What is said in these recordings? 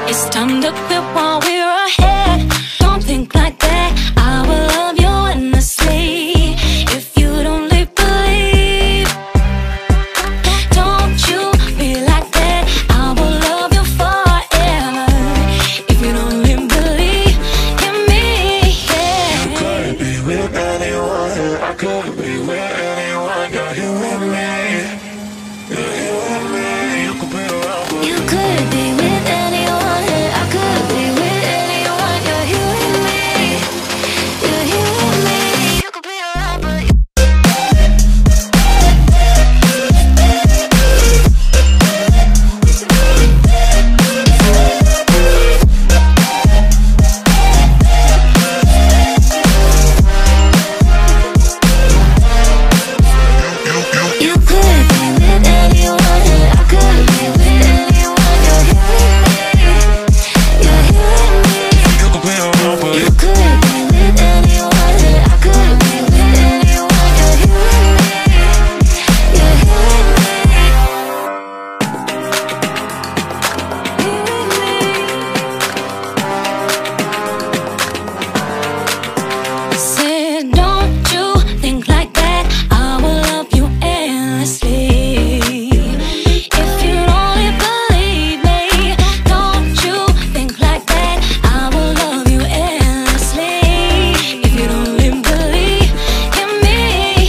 It's time to quit while we're ahead. Don't think like that. I will love you endlessly. If you don't believe, don't you be like that. I will love you forever. If you don't believe in me, yeah. You could be with anyone. I could be with anyone. You're here with me. You're here with me. You could be around, but You could be with anyone. I could be with anyone. You're here with me. You're here with me. You could be around, but you could be with anyone. I could be with anyone. You're here with me. You're here with me. you could be around, but You could be with anyone. I could be with anyone. You're here with me. You're here with me. Said, don't you think like that. I will love you endlessly. If you only believe me, don't you think like that. I will love you endlessly. If you only believe in me,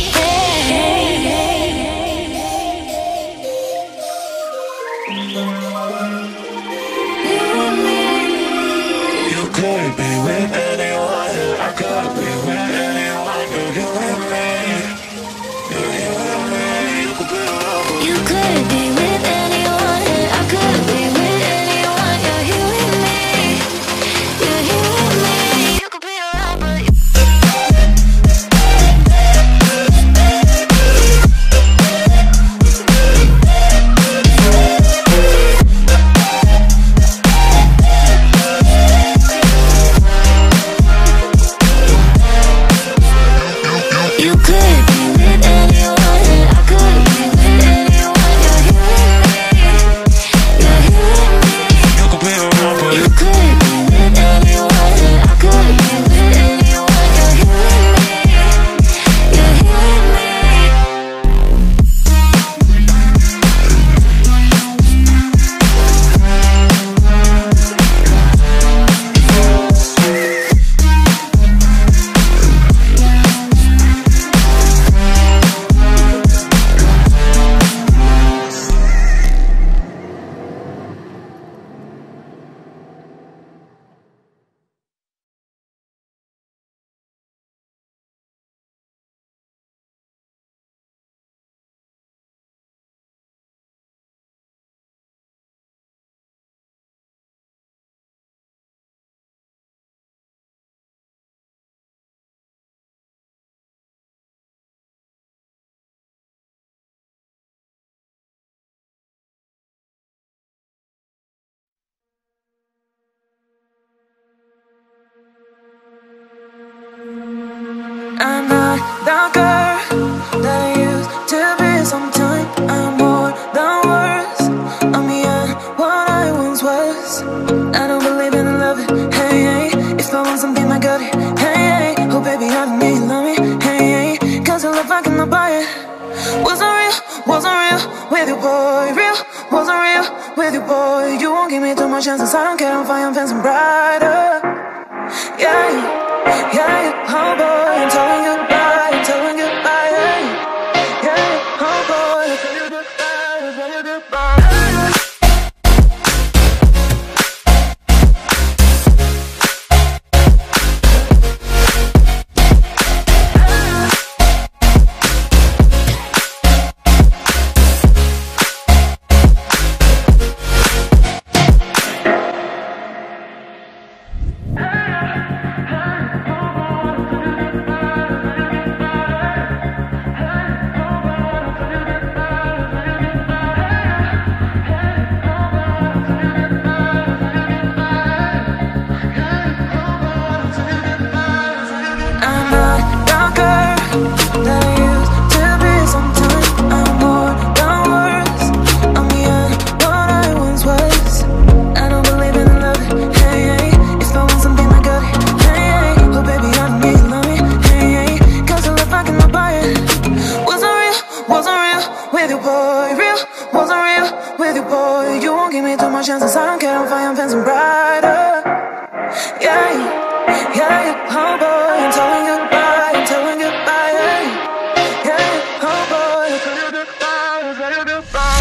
you could be with anyone. I could be with anyone. You're here with me. You're here with me. You could be around, but you could be with anyone. I could be with anyone. You're here with me. You're here with me. You could be around, but you could be with anyone. I could be with anyone. You're here with me. You're here with me. you could be around, but You could be with anyone. I could be with anyone. You're here with me. You're here with me. I'm not the girl that I used to be. Sometime I'm more than words. I'm beyond what I once was. I don't believe in love it. Hey, hey. If I want something, I got it. Hey, hey. Oh baby, I don't need love me. Hey, hey. Cause I love I cannot buy it. Wasn't real with you, boy. Real, wasn't real with you, boy. You won't give me too much chances. I don't care if I am fancy brighter. Yeah, yeah, oh boy, I'm telling you goodbye, I'm telling you goodbye, yeah, oh boy, I'm telling you goodbye, I'm telling you goodbye. wasn't real with you, boy. You won't give me too much chances. I don't care, I'm fine, I'm fancy brighter. Yeah, yeah, oh boy, I'm telling goodbye, I'm telling goodbye. Yeah, yeah, oh boy, I'm telling goodbye, I'm telling goodbye.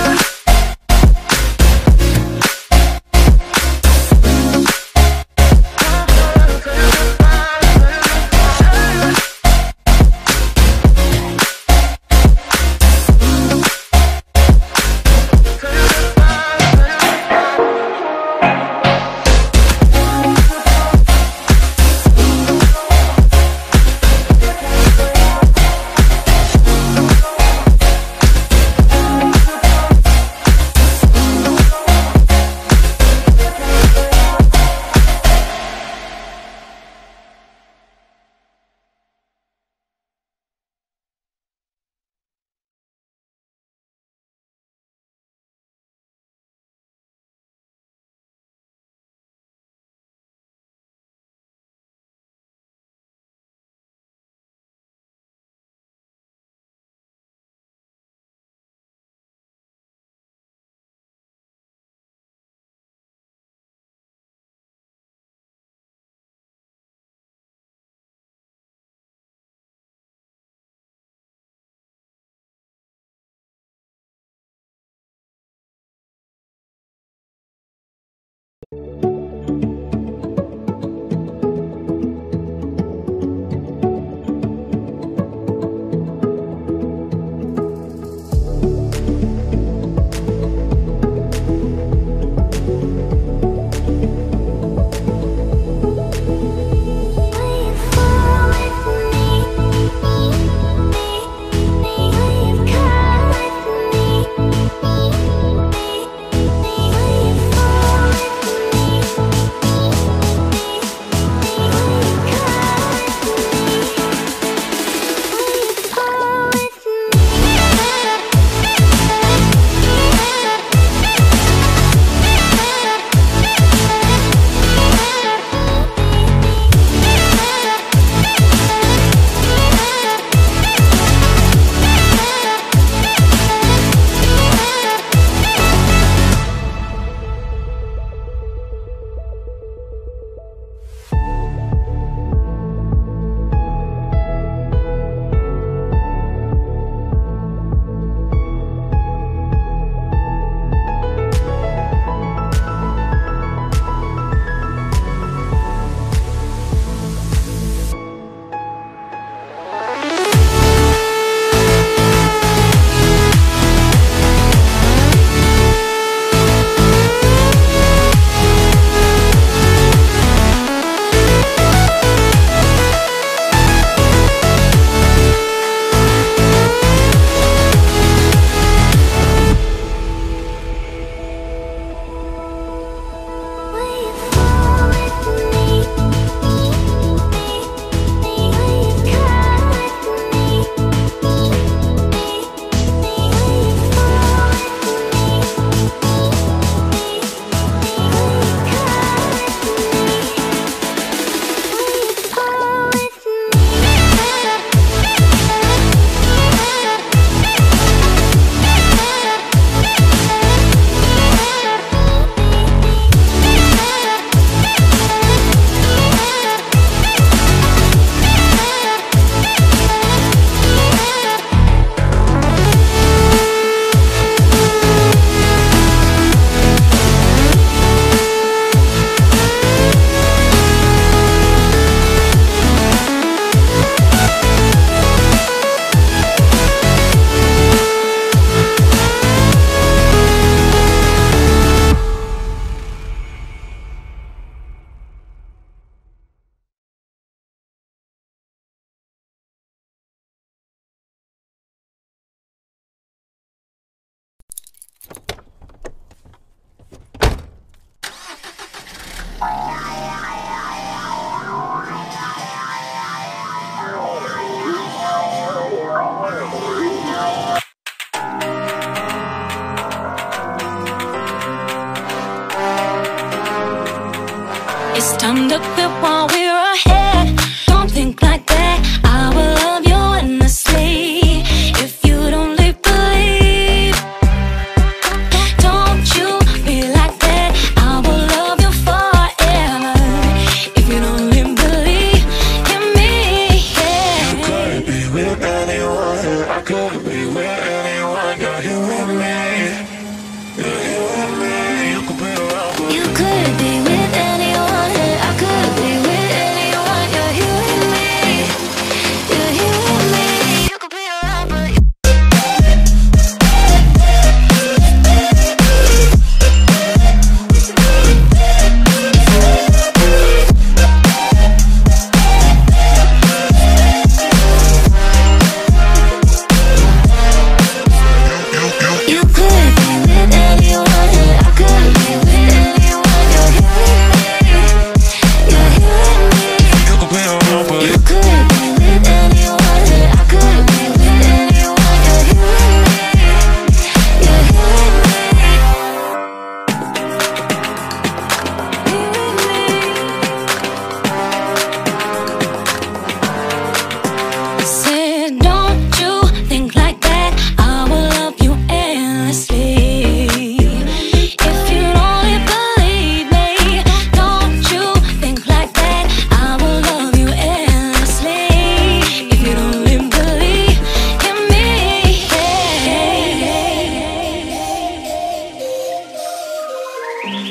It's time to quit while we're ahead. Don't think like that. I will love you endlessly. If you'd only believe,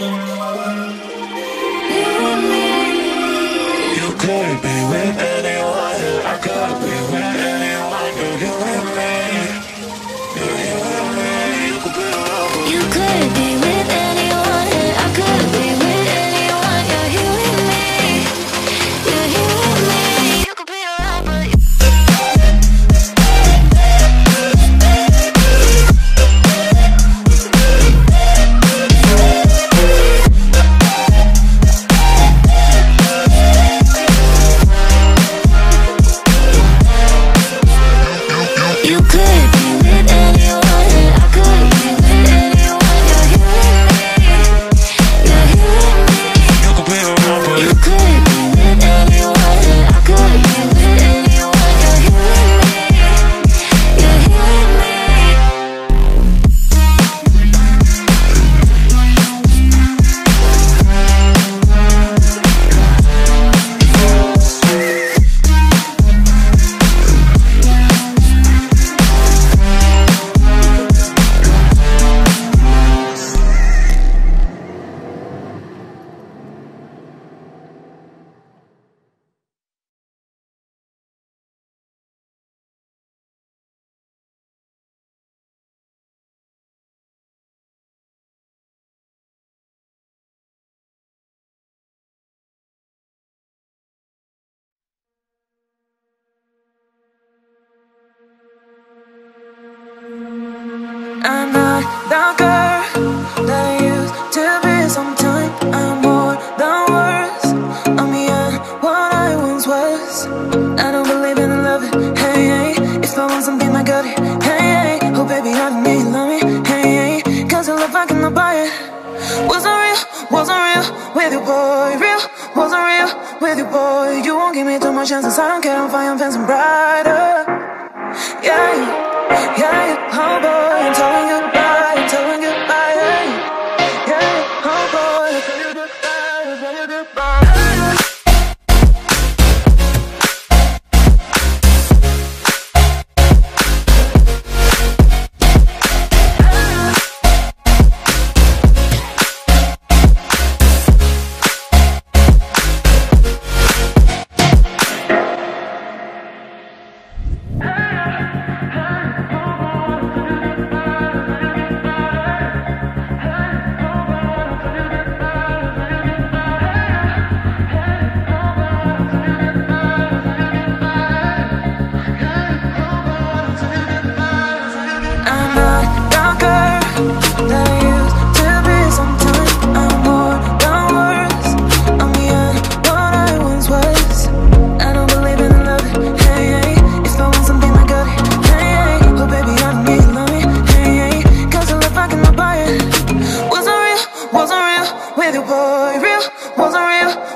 You could be with anyone, I could be with anyone. Do you with me? Do you with me? You could be around. You could be with anyone, I could be with anyone. You're here with me, you're here with me. You could be around, but you could be with anyone, I could be with anyone. You're here with me, you're here with me. You could be around, but You could be with anyone, I could be with anyone. You're here with me, you're here with me. I'm not the girl that I used to be. Sometimes I'm more than words. I'm beyond what I once was. I don't believe in love. Hey, hey. If I want something, I got it. Hey, hey. Oh, baby, I don't need love me. Hey, hey. Cause the love I cannot buy it. Wasn't real with you, boy. Real, wasn't real with you, boy. You won't give me too much chances. I don't care if I am fancy brighter. Yeah, yeah, oh boy, I'm telling you goodbye, I'm telling you goodbye, yeah, oh boy, I'm telling you goodbye, I'm telling you goodbye.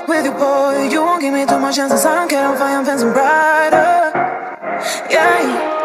Chances I don't care if I am fancy brighter. Yeah.